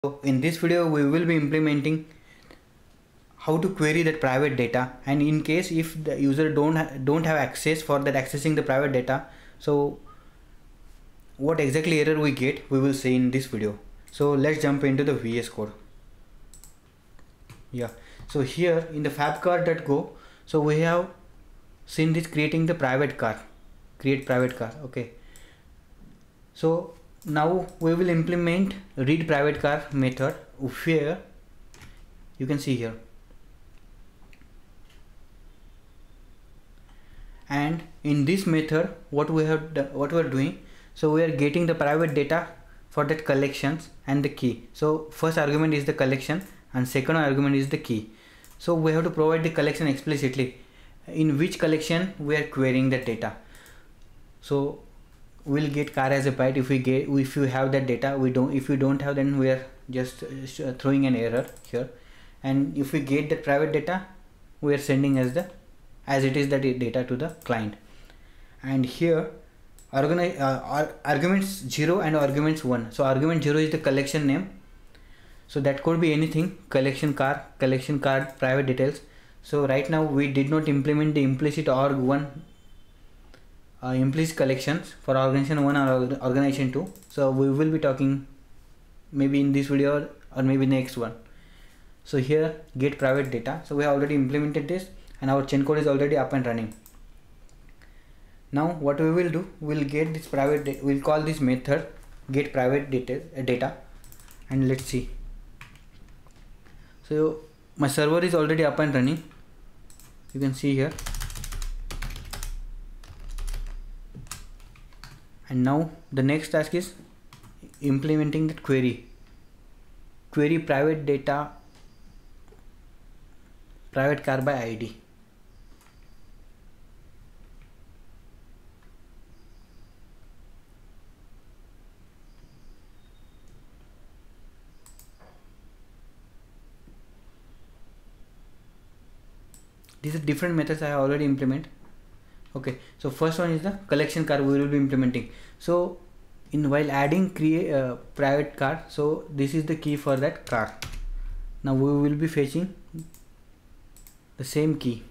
So in this video we will be implementing how to query that private data, and in case if the user don't have access for that accessing the private data, so what exactly error we get we will see in this video. So let's jump into the VS Code. Yeah, so here in the fabcar.go, so we have seen this creating the private car, create private car. Okay, so now we will implement read private car method where you can see here, and in this method what we are doing, so we are getting the private data for that collections and the key. So first argument is the collection and second argument is the key. So we have to provide the collection explicitly, in which collection we are querying the data. So we'll get car as a byte if you have that data. We don't, if you don't have, then we are just throwing an error here. And if we get the private data, we are sending as it is that data to the client. And here arguments 0 and arguments 1. So argument 0 is the collection name, so that could be anything: collection car, collection card, private details. So right now we did not implement the implicit org1 implicit collections for organization 1 or organization 2. So we will be talking maybe in this video or maybe next one. So here get private data, so we have already implemented this and our chain code is already up and running. Now what we will do, we'll get this private data, we'll call this method get private data, and let's see. So my server is already up and running, you can see here. And now the next task is implementing that query private data, private car by ID. These are different methods I have already implemented. Okay, so first one is the collection car we will be implementing. So while adding create private car, so this is the key for that car. Now we will be fetching the same key.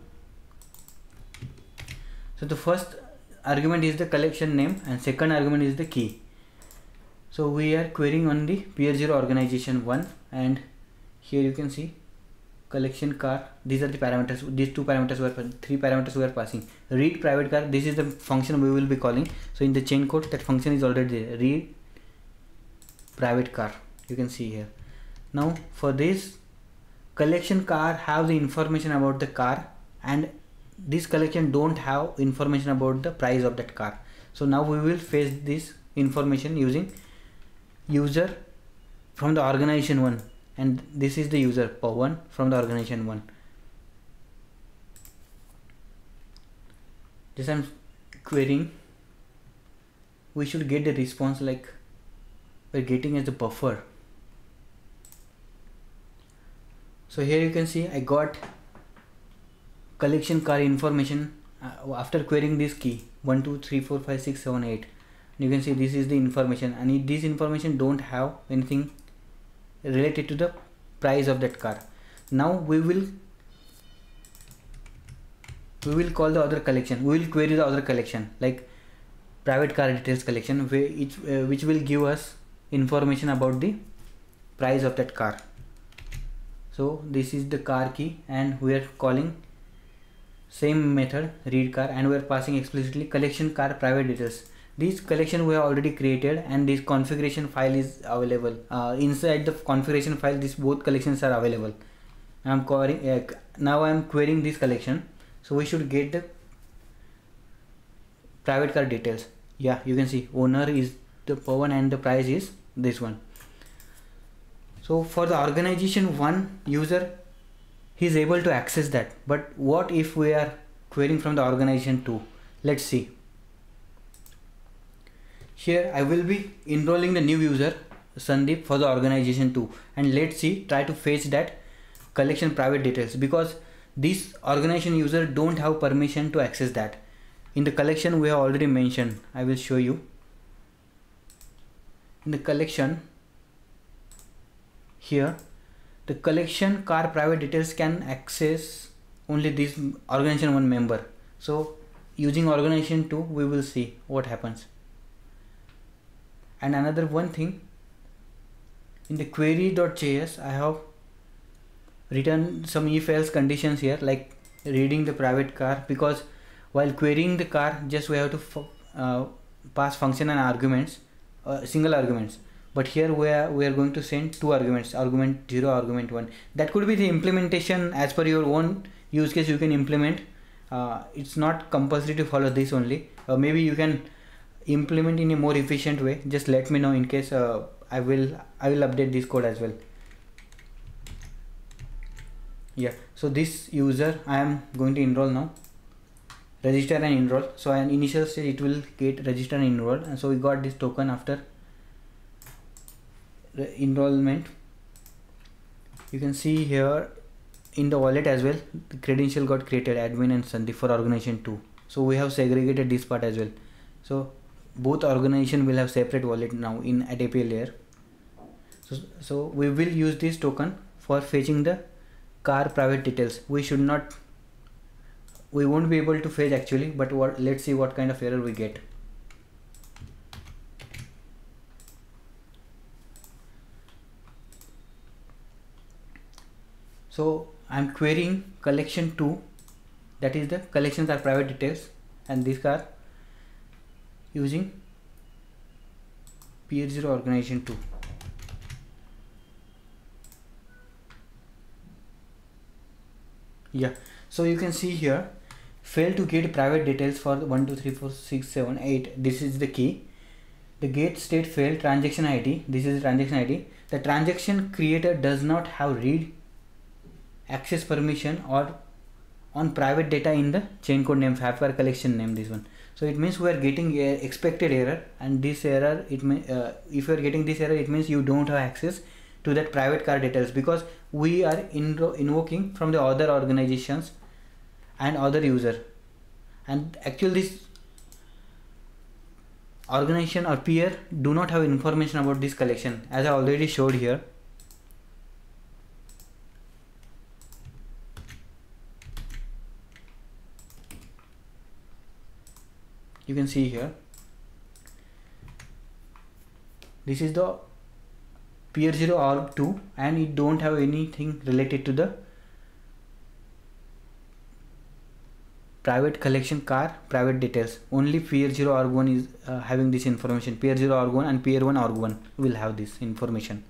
So the first argument is the collection name and second argument is the key. So we are querying on the peer 0 organization 1, and here you can see collection car. These are the parameters, these three parameters we are passing. Read private car, this is the function we will be calling. So in the chain code that function is already there, read private car, you can see here. Now for this collection car have the information about the car, and this collection don't have information about the price of that car. So now we will fetch this information using user from the organization 1, and this is the user per1 from the organization 1. This I'm querying. We should get the response like we're getting as the buffer. So here you can see I got collection car information after querying this key 1 2 3 4 5 6 7 8. You can see this is the information, and this information don't have anything related to the price of that car. Now we will call the other collection, we will query the other collection like private car details collection, which will give us information about the price of that car. So this is the car key, and we are calling same method read car, and we are passing explicitly collection car private details. This collection we have already created, and this configuration file is available. Inside the configuration file, these both collections are available. Now I am querying this collection, so we should get the private car details. Yeah, you can see owner is the per1 and the price is this one. So for the organization 1 user, he is able to access that. But what if we are querying from the organization 2? Let's see. Here I will be enrolling the new user Sandeep for the organization 2, and let's see, try to fetch that collection private details, because this organization user don't have permission to access that. In the collection we have already mentioned, I will show you. In the collection here the collection car private details can access only this organization 1 member. So using organization 2 we will see what happens. And another one thing, in the query.js I have written some if else conditions here, like reading the private car, because while querying the car just we have to pass function and arguments, single arguments, but here we are going to send two arguments, argument 0, argument 1. That could be the implementation as per your own use case you can implement. It's not compulsory to follow this only. Maybe you can implement in a more efficient way. Just let me know, in case I will update this code as well. Yeah, so this user I am going to enroll now, register and enroll. So an initial stage it will get register and enroll, and so we got this token after enrollment. You can see here in the wallet as well, the credential got created, admin and Sandeep, for organization 2. So we have segregated this part as well. So both organization will have separate wallet now in at API layer. So we will use this token for fetching the car private details. We won't be able to fetch actually, but let's see what kind of error we get. So I'm querying collection 2, that is the collection car private details, and this car using PR0 organization 2. Yeah, so you can see here, fail to get private details for 1 2 3 4 6 7 8. This is the key. The get state failed, transaction ID, this is the transaction ID. The transaction creator does not have read access permission or on private data in the chain code name, Fabcar collection name, this one. So it means we are getting a expected error, and this error, it may if you are getting this error, it means you don't have access to that private car details, because we are invoking from the other organizations and other user, and actually this organization or peer do not have information about this collection, as I already showed here. You can see here, this is the PR0 org2, and it don't have anything related to the private collection car private details. Only PR0 org1 is having this information. PR0 org1 and PR1 org1 will have this information.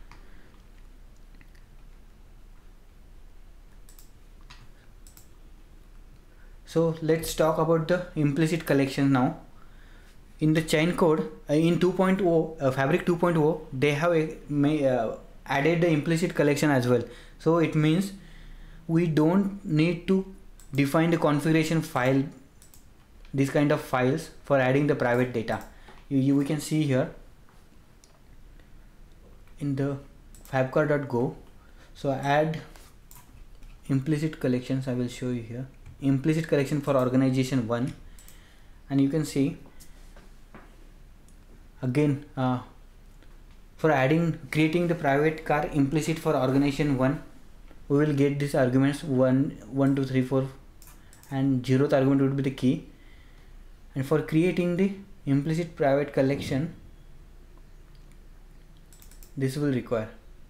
So let's talk about the implicit collection now. In the chain code, in 2.0, Fabric 2.0, they have added the implicit collection as well. So it means we don't need to define the configuration file, this kind of files, for adding the private data. We can see here in the fabcar.go. So add implicit collections, I will show you here. Implicit collection for organization 1, and you can see again for creating the private car implicit for organization 1, we will get these arguments 1 2 3 4, and 0th argument would be the key. And for creating the implicit private collection, this will require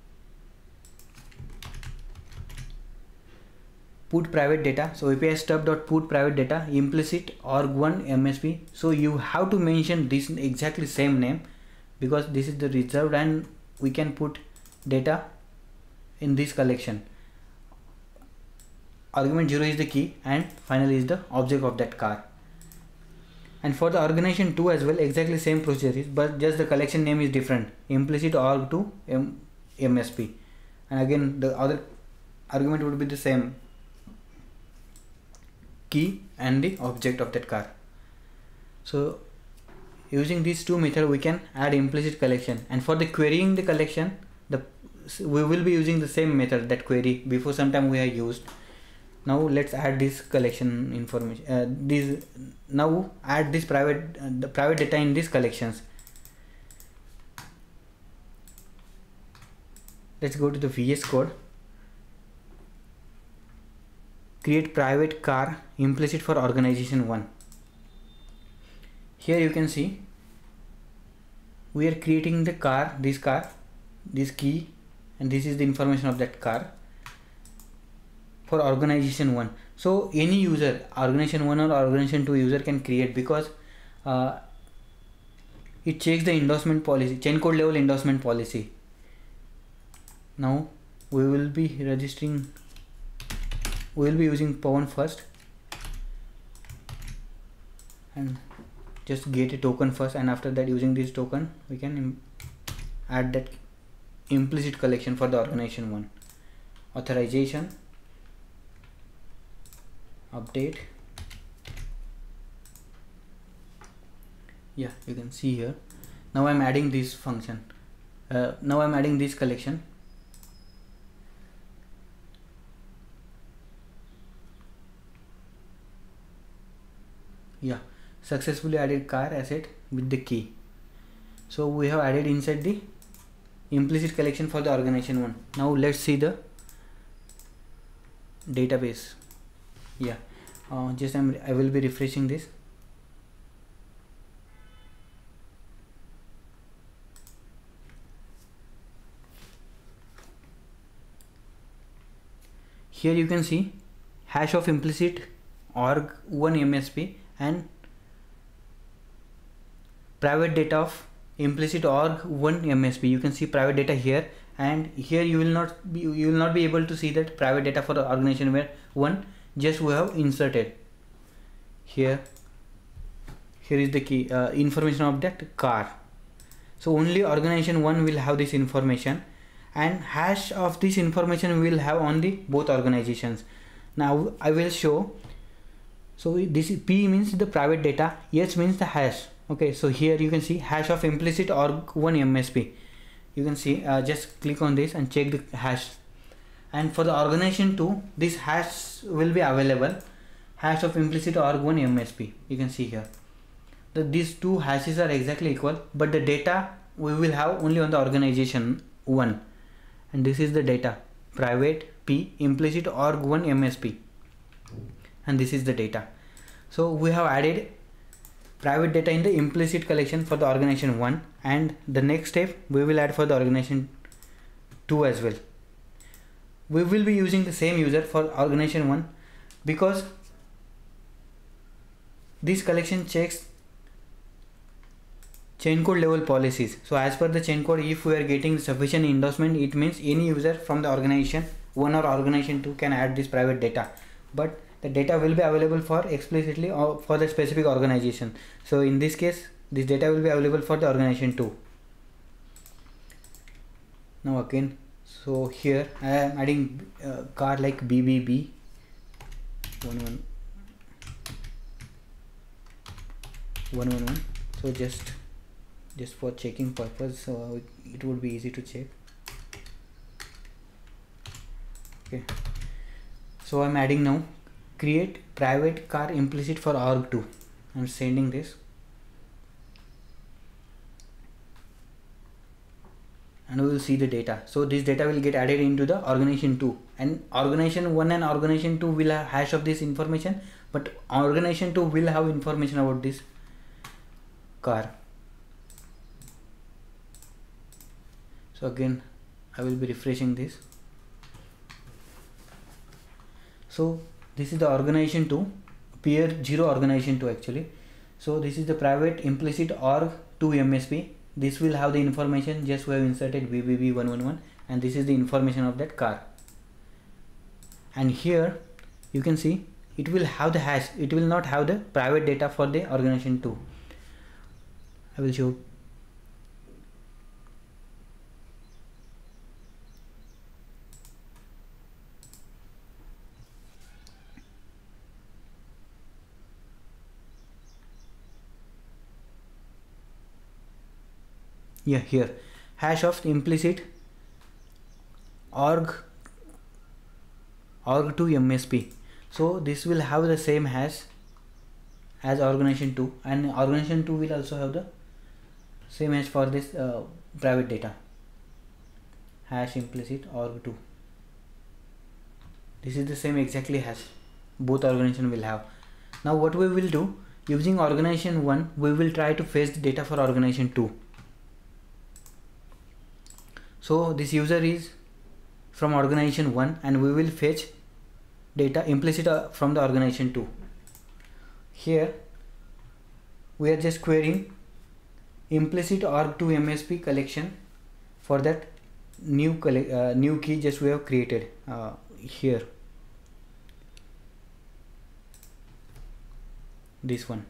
put private data. So API stub.put private data implicit org1 MSP. So you have to mention this exactly same name, because this is the reserved, and we can put data in this collection. Argument 0 is the key, and finally is the object of that car. And for the organization 2 as well, exactly same procedure is, but just the collection name is different, implicit org2 MSP, and again the other argument would be the same, key and the object of that car. So using these two methods we can add implicit collection. And for the querying the collection, we will be using the same method, that query before some time we have used. Now let's add this collection information, now add this the private data in these collections. let's go to the VS Code. Create private car implicit for organization 1. Here you can see we are creating the car, this key, and this is the information of that car for organization 1. So any user, organization 1 or organization 2 user can create, because it checks the endorsement policy, chain code level endorsement policy. Now we will be registering, we will be using Pawan first, and just get a token first, and after that using this token we can add that implicit collection for the organization 1. Authorization, update. Yeah, you can see here. Now I'm adding this function. Now I'm adding this collection. Yeah, successfully added car asset with the key. So we have added inside the implicit collection for the organization 1. Now let's see the database. Yeah, I will be refreshing this. Here you can see hash of implicit org1 MSP and private data of implicit org1 MSP. You can see private data here, and here you will not be able to see that private data for the organization 1. Just we have inserted here. Here is the key information of that car. So only organization 1 will have this information, and hash of this information we will have on the both organizations. Now I will show. So this is P means the private data, H means the hash. Okay, so here you can see hash of implicit org1 MSP. You can see, just click on this and check the hash, and for the organization 2 this hash will be available, hash of implicit org1 MSP. You can see here that these two hashes are exactly equal, but the data we will have only on the organization 1, and this is the data private P implicit org1 MSP, and this is the data. So we have added private data in the implicit collection for the organization 1, and the next step we will add for the organization 2 as well. We will be using the same user for organization 1, because this collection checks chain code level policies. So as per the chain code, if we are getting sufficient endorsement, it means any user from the organization 1 or organization 2 can add this private data, but the data will be available for explicitly or for the specific organization. So in this case this data will be available for the organization 2. Now again, so here I am adding car like BBB 111. So just for checking purpose, so it would be easy to check. Okay, so I'm adding now create private car implicit for org2. I'm sending this, and we will see the data. So this data will get added into the organization 2, and organization 1 and organization 2 will have hash of this information, but organization 2 will have information about this car. So again I will be refreshing this. So this is the organization 2, peer 0 organization 2 actually. So this is the private implicit org2 MSP. This will have the information, just we have inserted BBB 111, and this is the information of that car. And here you can see it will have the hash, it will not have the private data for the organization 2. I will show. Yeah, here hash of implicit org2 MSP. So this will have the same hash as organization 2, and organization 2 will also have the same hash for this private data. hash implicit org2. This is the same exactly hash both organization will have. Now what we will do, using organization 1 we will try to fetch the data for organization 2. So this user is from organization 1 and we will fetch data implicit from the organization 2. Here we are just querying implicit org2 MSP collection for that new key just we have created here, this one.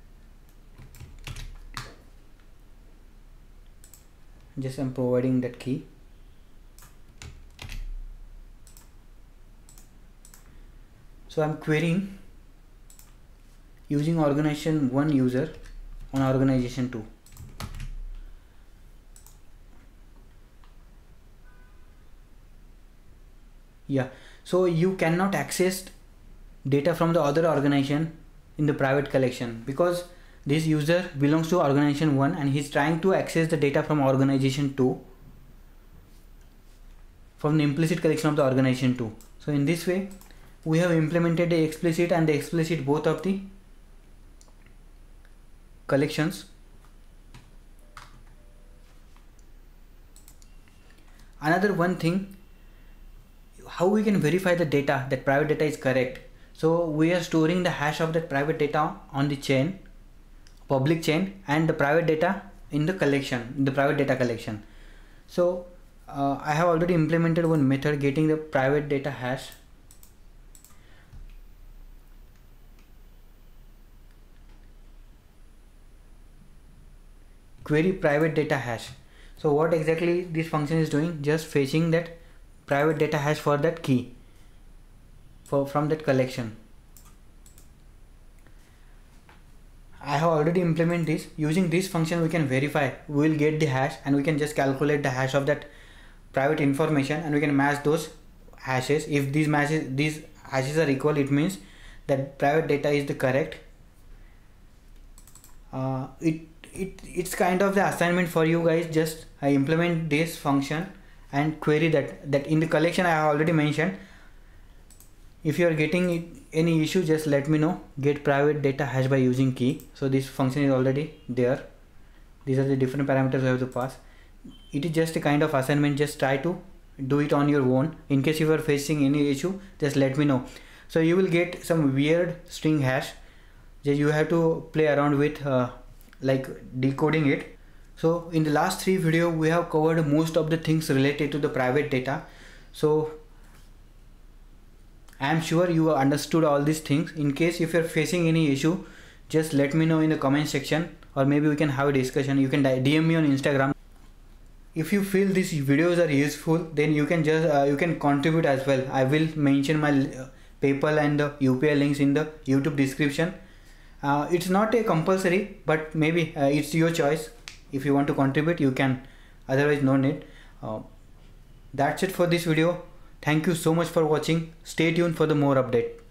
Just I'm providing that key. So I'm querying using organization 1 user on organization 2. Yeah, so you cannot access data from the other organization in the private collection because this user belongs to organization 1 and he's trying to access the data from organization 2 from the implicit collection of the organization 2. So in this way we have implemented the explicit and the explicit both of the collections. Another one thing, how we can verify the data, that private data is correct. So we are storing the hash of that private data on the chain, public chain, and the private data in the collection, in the private data collection. So I have already implemented one method getting the private data hash. Query private data hash. So what exactly this function is doing, just fetching that private data hash for that key from that collection. I have already implemented this. Using this function we can verify, we will get the hash and we can just calculate the hash of that private information and we can match those hashes. If these hashes are equal, it means that private data is the correct. It's kind of the assignment for you guys. Just I implement this function and query that in the collection I have already mentioned. If you are getting any issue, just let me know. Get private data hash by using key. So this function is already there. These are the different parameters you have to pass. It is just a kind of assignment. Just try to do it on your own. In case you are facing any issue, just let me know. So you will get some weird string hash. Just you have to play around with like decoding it. So in the last 3 videos we have covered most of the things related to the private data. So I am sure you understood all these things. In case if you are facing any issue, just let me know in the comment section, or maybe we can have a discussion. You can DM me on Instagram. If you feel these videos are useful, then you can just you can contribute as well. I will mention my PayPal and the UPI links in the YouTube description. It's not a compulsory, but maybe it's your choice. If you want to contribute, you can. Otherwise, no need. That's it for this video. Thank you so much for watching. Stay tuned for the more update.